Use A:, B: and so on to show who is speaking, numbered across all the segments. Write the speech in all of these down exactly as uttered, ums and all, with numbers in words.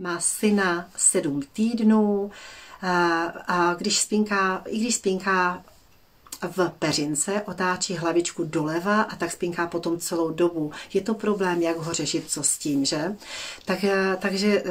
A: má syna sedm týdnů a, a když spinká, i když spinká v peřince, otáčí hlavičku doleva a tak spinká potom celou dobu. Je to problém, jak ho řešit, co s tím, že? Tak, takže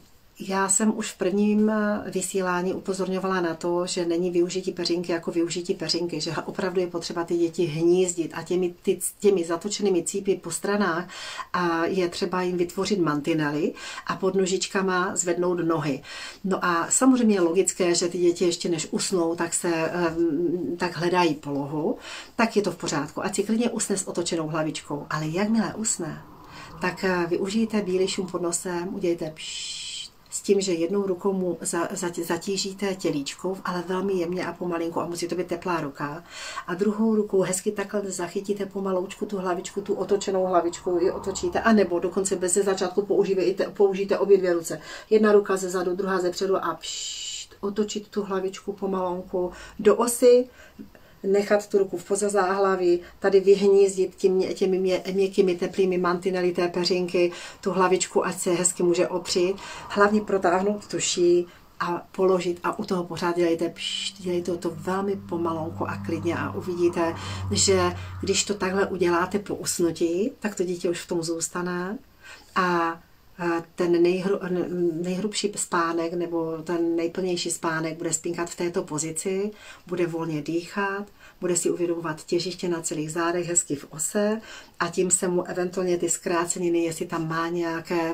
A: já jsem už v prvním vysílání upozorňovala na to, že není využití peřinky jako využití peřinky, že opravdu je potřeba ty děti hnízdit a těmi, ty, těmi zatočenými cípy po stranách a je třeba jim vytvořit mantinely a pod nožičkama zvednout nohy. No a samozřejmě je logické, že ty děti ještě než usnou, tak se tak hledají polohu, tak je to v pořádku. Ať si klidně usne s otočenou hlavičkou, ale jakmile usne, tak využijte bílý šum pod nosem, udějte pš, s tím, že jednou rukou mu zatížíte tělíčkou, ale velmi jemně a pomalinku a musí to být teplá ruka. A druhou rukou hezky takhle zachytíte pomaloučku tu hlavičku, tu otočenou hlavičku ji otočíte, anebo dokonce bez ze začátku použijte, použijte obě dvě ruce. Jedna ruka ze zadu, druhá ze předu a pšt, otočit tu hlavičku pomalonku do osy, nechat tu ruku v poza záhlaví, tady vyhnízdit tím, těmi mě, měkkými teplými mantinely té peřinky, tu hlavičku, ať se hezky může opřít, hlavně protáhnout tu ší a položit a u toho pořád dělejte, pšt, dělejte to velmi pomalonku a klidně a uvidíte, že když to takhle uděláte po usnutí, tak to dítě už v tom zůstane a ten nejhru, nejhrubší spánek nebo ten nejplnější spánek bude spinkat v této pozici, bude volně dýchat, bude si uvědomovat těžiště na celých zádech, hezky v ose a tím se mu eventuálně ty zkráceniny, jestli tam má nějaké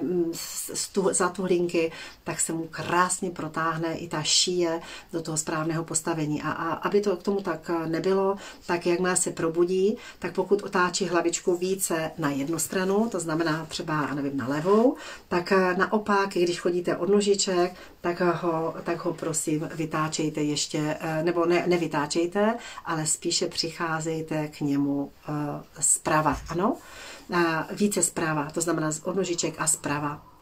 A: zatuhlinky, tak se mu krásně protáhne i ta šíje do toho správného postavení. A, a aby to k tomu tak nebylo, tak jakmile se probudí, tak pokud otáčí hlavičku více na jednu stranu, to znamená třeba, nevím, na levou, tak naopak, když chodíte od nožiček, tak ho, tak ho prosím vytáčejte ještě, nebo ne, nevytáčejte, ale spíše přicházejte k němu zprava, ano? Více zprava, to znamená od nožiček a zprava.